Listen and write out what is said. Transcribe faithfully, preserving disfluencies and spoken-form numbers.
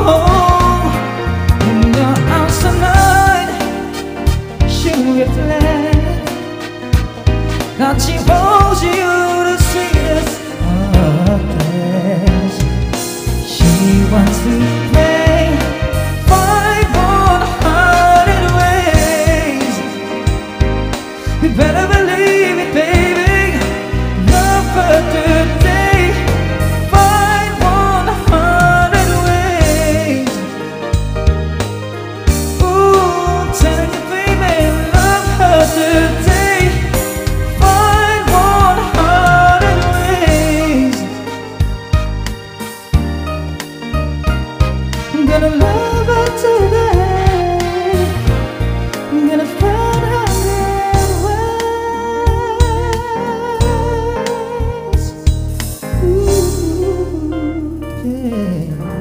in your arms tonight. She'll be glad that she holds you the sweetest of days. She wants to play five one hundred ways. You better believe it, baby. Love her today. Five one hundred ways. Ooh, telling you, baby, love her today. Five one hundred ways. I'm gonna love her today. I'm gonna find her ways. Ooh, yeah.